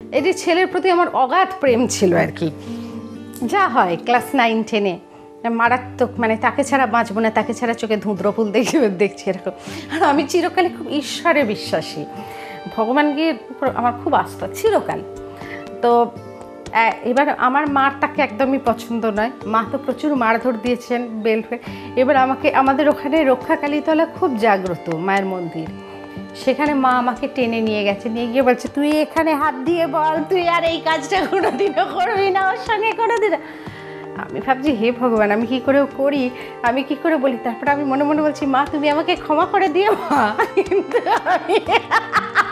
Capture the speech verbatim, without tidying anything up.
এই যে ছেলের প্রতি আমার অগাধ প্রেম ছিল আর কি, যা হয় ক্লাস নাইন টেনে মারাত্মক, মানে তাকে ছাড়া বাঁচবো না, তাকে ছাড়া চোখে ধুঁদ্র ফুল দেখে দেখছি এরকম। আর আমি চিরকালই খুব ঈশ্বরে বিশ্বাসী, ভগবানকে উপর আমার খুব আস্থা চিরকাল। তো এবার আমার মার তাকে একদমই পছন্দ নয়, মা তো প্রচুর মারধর দিয়েছেন বেল্ট। এবার আমাকে, আমাদের ওখানে রক্ষাকালীতলা খুব জাগ্রত মায়ের মন্দির, সেখানে মা আমাকে টেনে নিয়ে গেছে, নিয়ে গিয়ে বলছে তুই এখানে হাত দিয়ে বল তুই আর এই কাজটা কোনোদিনও করবি না ওর সঙ্গে কোনোদিন। আমি ভাবছি হে ভগবান আমি কী করে করি, আমি কি করে বলি। তারপরে আমি মনে মনে বলছি মা তুমি আমাকে ক্ষমা করে দিও মা, কিন্তু আমি